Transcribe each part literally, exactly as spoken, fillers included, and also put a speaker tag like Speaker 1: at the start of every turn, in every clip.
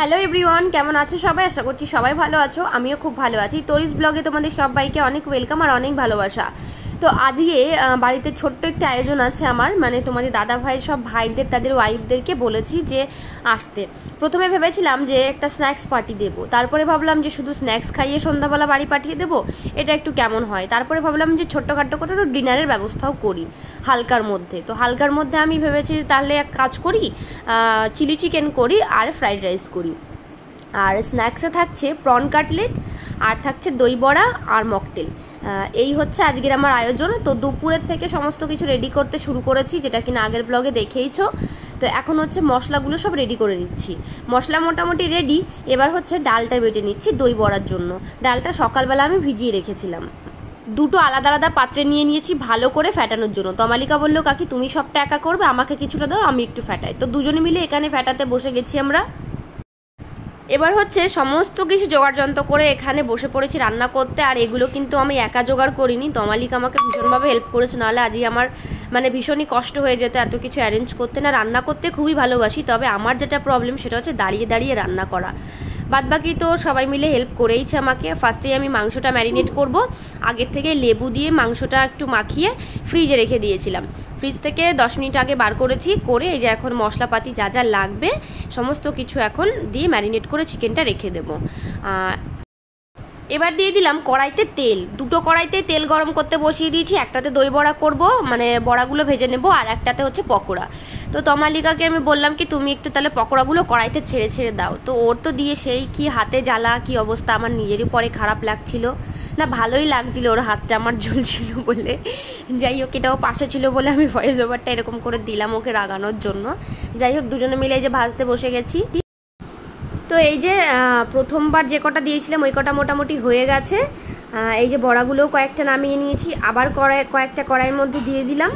Speaker 1: Hello everyone, কেমন আছো সবাই? আশা করছি সবাই ভালো আছো। আমিও খুব ভালো আছি। তরিস ব্লগে তোমাদের সবাইকে অনেক ওয়েলকাম আর অনেক ভালোবাসা। তো আজকে বাড়িতে ছোট্ট একটা আয়োজন আছে আমার, মানে তোমাদের দাদা ভাইয়ের সব ভাইদের তাদের ওয়াইফদেরকে বলেছি যে আসতে। প্রথমে ভেবেছিলাম যে একটা স্ন্যাক্স পার্টি দেবো, তারপরে ভাবলাম যে শুধু স্ন্যাক্স খাইয়ে সন্ধ্যাবেলা বাড়ি পাঠিয়ে দেবো, এটা একটু কেমন হয়। তারপরে ভাবলাম যে ছোট্টখাট্টো করে একটু ডিনারের ব্যবস্থাও করি হালকার মধ্যে। তো হালকার মধ্যে আমি ভেবেছি তাহলে এক কাজ করি, চিলি চিকেন করি আর ফ্রাইড রাইস করি। আর স্ন্যাক্সে থাকছে প্রন কাটলেট, আর থাকছে দই বড়া আর মকটেল। এই হচ্ছে আজকের আমার আয়োজন। তো দুপুরের থেকে সমস্ত কিছু রেডি করতে শুরু করেছি, যেটা কিনা আগের ব্লগে দেখেইছো। তো এখন হচ্ছে মশলাগুলো সব রেডি করে নিচ্ছি। মশলা মোটামুটি রেডি, এবার হচ্ছে ডালটা বেটে নিচ্ছি দই বড়ার জন্য। ডালটা সকালবেলা আমি ভিজিয়ে রেখেছিলাম। দুটো আলাদা আলাদা পাত্রে নিয়ে নিয়েছি ভালো করে ফ্যাটানোর জন্য। তমালিকা বললো, কাকি তুমি সবটা একা করবে, আমাকে কিছুটা দাও, আমি একটু ফ্যাটাই। তো দুজনে মিলে এখানে ফ্যাটাতে বসে গেছি আমরা। এবার হচ্ছে সমস্ত কিছু জোগাড় যন্ত্র করে এখানে বসে পড়েছি রান্না করতে। আর এগুলো কিন্তু আমি একা জোগাড় করিনি, তমালিকা আমাকে ভীষণভাবে হেল্প করেছে, নাহলে আজই আমার মানে ভীষণই কষ্ট হয়ে যেত এত কিছু অ্যারেঞ্জ করতে। না, রান্না করতে খুবই ভালোবাসি, তবে আমার যেটা প্রবলেম সেটা হচ্ছে দাঁড়িয়ে দাঁড়িয়ে রান্না করা। বাদবাকি তো সবাই মিলে হেল্প করেইছে আমাকে। ফার্স্টেই আমি মাংসটা ম্যারিনেট করব। আগের থেকে লেবু দিয়ে মাংসটা একটু মাখিয়ে ফ্রিজে রেখে দিয়েছিলাম। ফ্রিজ থেকে দশ মিনিট আগে বার করেছি, করে এই যে এখন মশলাপাতি যা যা লাগবে সমস্ত কিছু এখন দিয়ে ম্যারিনেট করে চিকেনটা রেখে দেবো। এবার দিয়ে দিলাম কড়াইতে তেল। দুটো কড়াইতে তেল গরম করতে বসিয়ে দিয়েছি। একটাতে দই বড়া করব, মানে বড়াগুলো ভেজে নেব, আর একটাতে হচ্ছে পকোড়া। তো তমালিকাকে আমি বললাম কি তুমি একটু তাহলে পকোড়াগুলো কড়াইতে ছেড়ে ছেড়ে দাও। তো ওর তো দিয়ে সেই কি হাতে জ্বালা, কি অবস্থা, আমার নিজেরই পরে খারাপ লাগছিল না, ভালোই লাগছিল ওর হাতটা আমার জ্বলছিল বলে। যাই হোক, এটাও পাশে ছিল বলে আমি ভয়েস ওভারটা এরকম করে দিলাম ওকে রাগানোর জন্য। যাই হোক, দুজনে মিলে এই যে ভাজতে বসে গেছি। তো এই যে প্রথমবার যে কটা দিয়েছিলাম ওই কটা মোটামুটি হয়ে গেছে। এই যে বড়াগুলোও কয়েকটা নামিয়ে নিয়েছি, আবার কড়াই কয়েকটা কড়াইয়ের মধ্যে দিয়ে দিলাম।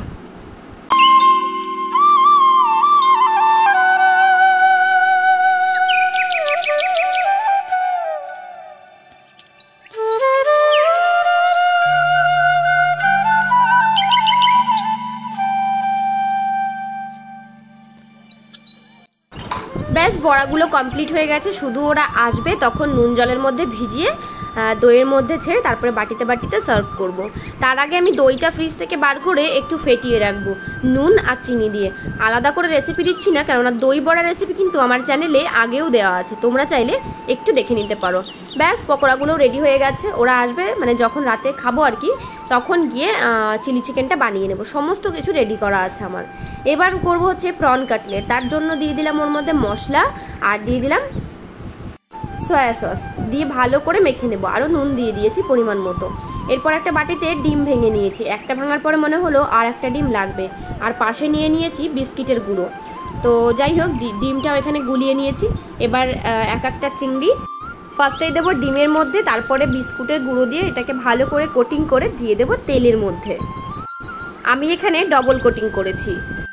Speaker 1: ব্যাস, বড়াগুলো কমপ্লিট হয়ে গেছে। শুধু ওরা আসবে তখন নুন জলের মধ্যে ভিজিয়ে দইয়ের মধ্যে ছেড়ে তারপরে বাটিতে বাটিতে সার্ভ করব। তার আগে আমি দইটা ফ্রিজ থেকে বার করে একটু ফেটিয়ে রাখবো নুন আর চিনি দিয়ে। আলাদা করে রেসিপি দিচ্ছি না, কেননা দই বড়া রেসিপি কিন্তু আমার চ্যানেলে আগেও দেওয়া আছে, তোমরা চাইলে একটু দেখে নিতে পারো। ব্যাস, পকোড়াগুলো রেডি হয়ে গেছে। ওরা আসবে মানে যখন রাতে খাবো আর কি, তখন গিয়ে চিলি চিকেনটা বানিয়ে নেব। সমস্ত কিছু রেডি করা আছে আমার। এবার করব হচ্ছে প্রন কাটলেট। তার জন্য দিয়ে দিলাম ওর মধ্যে মশলা, আর দিয়ে দিলাম সয়া সস দিয়ে ভালো করে মেখে নেব। আরও নুন দিয়ে দিয়েছি পরিমাণ মতো। এরপর একটা বাটিতে ডিম ভেঙে নিয়েছি। একটা ভাঙার পরে মনে হলো আর একটা ডিম লাগবে, আর পাশে নিয়ে নিয়েছি বিস্কিটের গুঁড়ো। তো যাই হোক, ডিমটাও এখানে গুলিয়ে নিয়েছি। এবার এক একটা চিংড়ি ফার্স্টেই দেবো ডিমের মধ্যে, তারপরে বিস্কুটের গুঁড়ো দিয়ে এটাকে ভালো করে কোটিং করে দিয়ে দেবো তেলের মধ্যে। আমি এখানে ডবল কোটিং করেছি।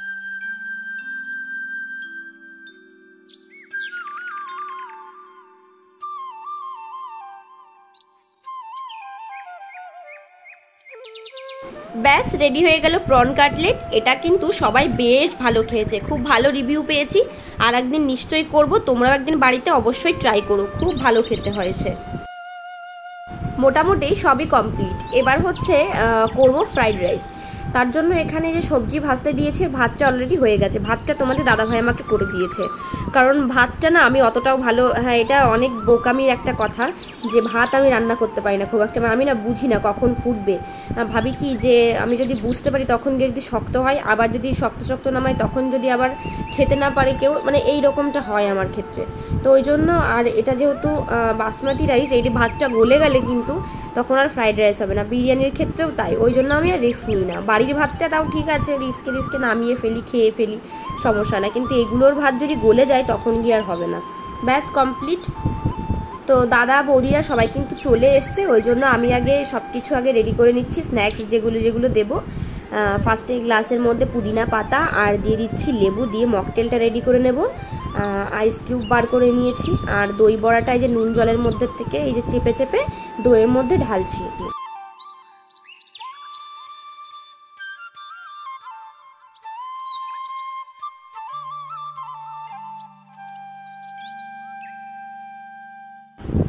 Speaker 1: ব্যাস, রেডি হয়ে গেল প্রন কাটলেট। এটা কিন্তু সবাই বেশ ভালো খেয়েছে, খুব ভালো রিভিউ পেয়েছি। আর একদিন নিশ্চয়ই করব, তোমরাও একদিন বাড়িতে অবশ্যই ট্রাই করো, খুব ভালো খেতে হয়েছে। মোটামুটি সবই কমপ্লিট। এবার হচ্ছে করব ফ্রাইড রাইস। তার জন্য এখানে যে সবজি ভাজতে দিয়েছে, ভাতটা অলরেডি হয়ে গেছে। ভাতটা তোমাদের দাদাভাই আমাকে করে দিয়েছে, কারণ ভাতটা না আমি অতটাও ভালো, হ্যাঁ এটা অনেক বোকামির একটা কথা যে ভাত আমি রান্না করতে পারি না খুব একটা। আমি না বুঝি না কখন ফুটবে, ভাবি কি যে আমি যদি বুঝতে পারি তখন গিয়ে যদি শক্ত হয়, আবার যদি শক্ত শক্ত নামায় তখন যদি আবার খেতে না পারে কেউ, মানে এই রকমটা হয় আমার ক্ষেত্রে। তো ওই জন্য, আর এটা যেহেতু বাসমতি রাইস, এই ভাতটা গলে গেলে কিন্তু তখন আর ফ্রাইড রাইস হবে না। বিরিয়ানির ক্ষেত্রেও তাই, ওই জন্য আমি আর রিস্ক নিই না। বাড়ির ভাতটা তাও ঠিক আছে, রিস্কে রিস্কে নামিয়ে ফেলি, খেয়ে ফেলি, সমস্যা না। কিন্তু এগুলোর ভাত যদি গলে যায় তখন গিয়ে আর হবে না। ব্যাস কমপ্লিট। তো দাদা বৌদিরা সবাই কিন্তু চলে এসছে, ওই জন্য আমি আগে সব কিছু আগে রেডি করে নিচ্ছি। স্ন্যাক্স যেগুলো যেগুলো দেবো, ফার্স্টে গ্লাসের মধ্যে পুদিনা পাতা আর দিয়ে দিচ্ছি লেবু, দিয়ে মকটেলটা রেডি করে নেব। আইস কিউব বার করে নিয়েছি, আর দই বড়াটা এই যে নুন জলের মধ্যে থেকে এই যে চেপে চেপে দইয়ের মধ্যে ঢালছি।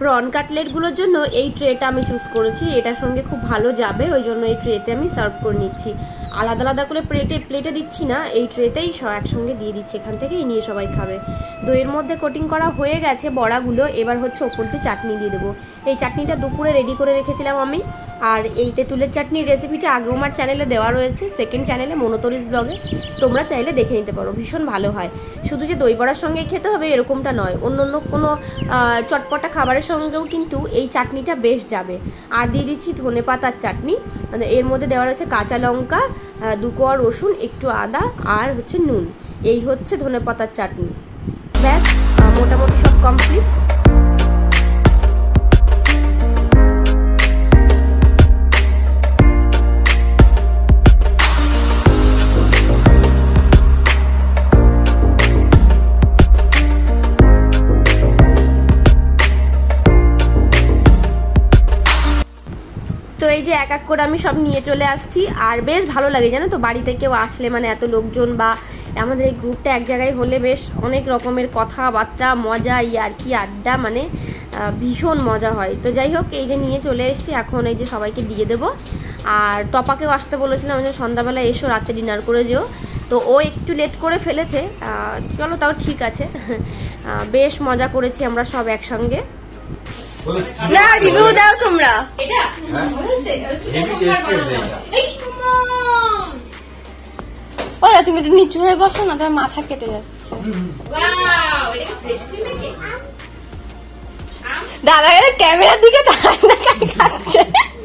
Speaker 1: প্রন কাটলেটগুলোর জন্য এই ট্রেটা আমি চুজ করেছি, এটার সঙ্গে খুব ভালো যাবে, ওই জন্য এই ট্রেতে আমি সার্ভ করে নিচ্ছি। আলাদা আলাদা করে প্লেটে প্লেটে দিচ্ছি না, এই ট্রেতেই একসঙ্গে দিয়ে দিচ্ছি, এখান থেকেই নিয়ে সবাই খাবে। দইয়ের মধ্যে কোটিং করা হয়ে গেছে বড়াগুলো, এবার হচ্ছে ওপর দিয়ে চাটনি দিয়ে দেবো। এই চাটনিটা দুপুরে রেডি করে রেখেছিলাম আমি। আর এই তেঁতুলের চাটনির রেসিপিটা আগেও আমার চ্যানেলে দেওয়া রয়েছে, সেকেন্ড চ্যানেলে মনোতরিস ব্লগে, তোমরা চাইলে দেখে নিতে পারো, ভীষণ ভালো হয়। শুধু যে দই বড়ার সঙ্গে খেতে হবে এরকমটা নয়, অন্য অন্য কোনো চটপটা খাবারের সঙ্গেও কিন্তু এই চাটনিটা বেশ যাবে। আর দিয়ে দিচ্ছি ধনে পাতার চাটনি, মানে এর মধ্যে দেওয়া রয়েছে কাঁচা লঙ্কা, দু কোয়া রসুন, একটু আদা আর হচ্ছে নুন। এই হচ্ছে ধনে পাতার চাটনি। ব্যাস মোটামুটি সব কমপ্লিট। তো এই যে এক এক করে আমি সব নিয়ে চলে আসছি, আর বেশ ভালো লাগে জানো তো, বাড়িতে কেউ আসলে মানে এত লোকজন বা আমাদের এই গ্রুপটা এক জায়গায় হলে বেশ অনেক রকমের কথাবার্তা, মজা, ইয়ার্কি, আড্ডা, মানে ভীষণ মজা হয়। তো যাই হোক, এই যে নিয়ে চলে এসেছি, এখন এই যে সবাইকে দিয়ে দেবো। আর তপাকেও আসতে বলেছিলাম যে সন্ধ্যাবেলা এসো, রাতে ডিনার করে যেও, তো ও একটু লেট করে ফেলেছে, চলো তাও ঠিক আছে। বেশ মজা করেছি আমরা সব একসঙ্গে। না রিভিউ দাও তোমরা। এটা ওই তুমি একটু নিচু হয়ে বসো না, তোমার মাথা কেটে যাচ্ছে। দাদা ক্যামেরার দিকে খাচ্ছে।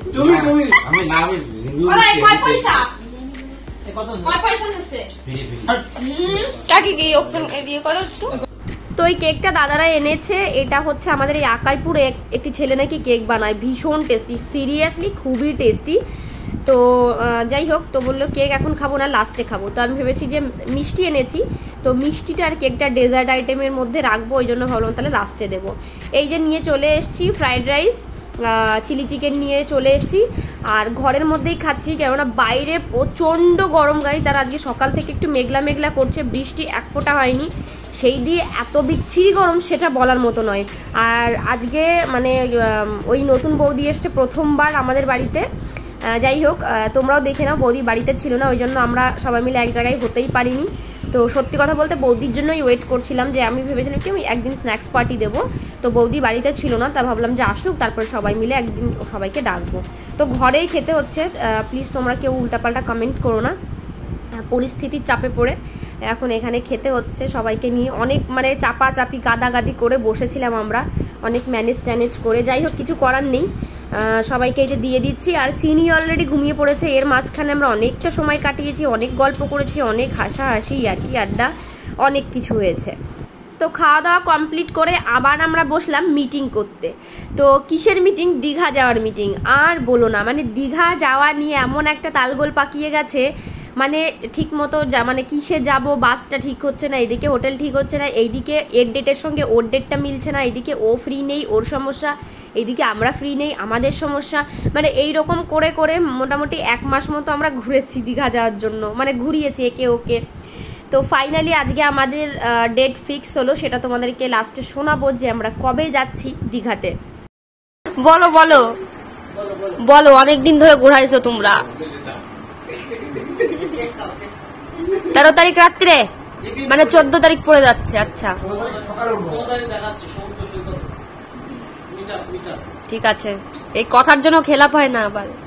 Speaker 1: কাকি কি ওপেন দিয়ে করো একটু। তো এই কেকটা দাদারা এনেছে, এটা হচ্ছে আমাদের এই আকাইপুরে একটি ছেলে নাকি কেক বানায়, ভীষণ টেস্টি, সিরিয়াসলি খুবই টেস্টি। তো যাই হোক, তো বললো কেক এখন খাবো না, লাস্টে খাবো। তো আমি ভেবেছি যে মিষ্টি এনেছি, তো মিষ্টিটা আর কেকটা ডেজার্ট আইটেমের মধ্যে রাখবো, ওই জন্য ভাবলাম তাহলে লাস্টে দেবো। এই যে নিয়ে চলে এসছি ফ্রাইড রাইস, চিলি চিকেন নিয়ে চলে এসছি, আর ঘরের মধ্যেই খাচ্ছি, কেননা বাইরে প্রচণ্ড গরম গাইজ। আর আজকে সকাল থেকে একটু মেঘলা মেঘলা করছে, বৃষ্টি এক ফোঁটা হয়নি, সেই দিয়ে এত বিচ্ছিরি গরম সেটা বলার মতো নয়। আর আজকে মানে ওই নতুন বৌদি এসছে প্রথমবার আমাদের বাড়িতে। যাই হোক, তোমরাও দেখে নাও, বৌদি বাড়িতে ছিল না, ওই জন্য আমরা সবাই মিলে এক জায়গায় হতেই পারিনি। তো সত্যি কথা বলতে বৌদির জন্যই ওয়েট করছিলাম, যে আমি ভেবেছিলাম কি আমি একদিন স্ন্যাক্স পার্টি দেবো, তো বৌদি বাড়িতে ছিল না, তা ভাবলাম যে আসুক, তারপরে সবাই মিলে একদিন সবাইকে ডাকবো। তো ঘরেই খেতে হচ্ছে, প্লিজ তোমরা কেউ উল্টাপাল্টা কমেন্ট করো না, পরিস্থিতির চাপে পড়ে এখন এখানে খেতে হচ্ছে সবাইকে নিয়ে। অনেক মানে চাপা চাপি গাদাগাদি করে বসেছিলাম আমরা, অনেক ম্যানেজ ট্যানেজ করে। যাই হোক, কিছু করার নেই, সবাইকে এই যে দিয়ে দিচ্ছি। আর চিনি অলরেডি ঘুমিয়ে পড়েছে, এর মাঝখানে আমরা অনেকটা সময় কাটিয়েছি, অনেক গল্প করেছি, অনেক হাসাহাসি, ইয়ার্কি আড্ডা, অনেক কিছু হয়েছে। তো খাওয়া দাওয়া কমপ্লিট করে আবার আমরা বসলাম মিটিং করতে। তো কিসের মিটিং? দীঘা যাওয়ার মিটিং। আর বলো না, মানে দীঘা যাওয়া নিয়ে এমন একটা তালগোল পাকিয়ে গেছে, মানে ঠিক মতো যা মানে কিসে যাব, বাসটা ঠিক হচ্ছে না, এদিকে হোটেল ঠিক হচ্ছে না, এইদিকে এর ডেটের সঙ্গে ওর ডেটটা মিলছে না, এইদিকে ও ফ্রি নেই, ওর সমস্যা, এইদিকে আমরা ফ্রি নেই, আমাদের সমস্যা, মানে এই রকম করে করে মোটামুটি এক মাস মতো আমরা ঘুরেছি দীঘা যাওয়ার জন্য, মানে ঘুরিয়েছি একে ওকে। তো ফাইনালি আজকে আমাদের ডেট ফিক্স হলো, সেটা তোমাদেরকে লাস্টে শোনাবো যে আমরা কবে যাচ্ছি দীঘাতে। বলো বলো বলো, অনেকদিন ধরে ঘুরাইছো তোমরা। তেরো তারিখ রাত্রে, মানে চোদ্দ তারিখ পড়ে যাচ্ছে। আচ্ছা ঠিক আছে, এই কথার জন্য খেলাপ হয় না আবার।